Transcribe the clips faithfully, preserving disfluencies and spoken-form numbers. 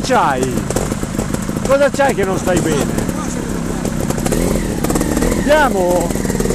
c'hai? Cosa c'hai che non stai bene? Andiamo?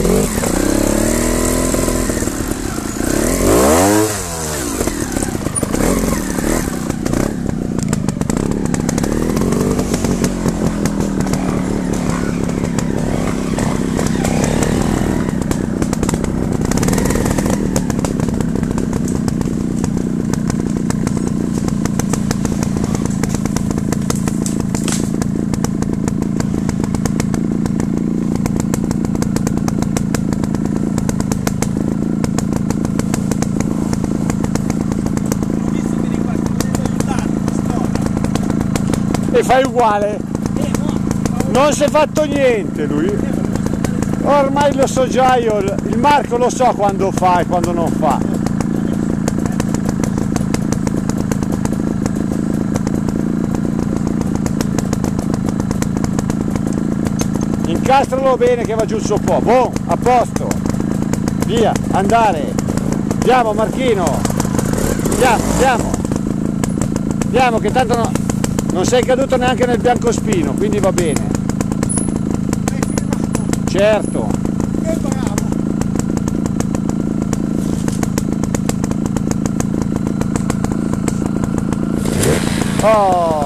E fai uguale? Non si è fatto niente lui. Ormai lo so già io, il Marco lo so quando fa e quando non fa. Incastralo bene che va giù il suo po'. Boh, a posto. Via, andare. Andiamo Marchino. Andiamo, andiamo. Andiamo che tanto no. Non sei caduto neanche nel biancospino, quindi va bene. Certo. Che bravo. Oh!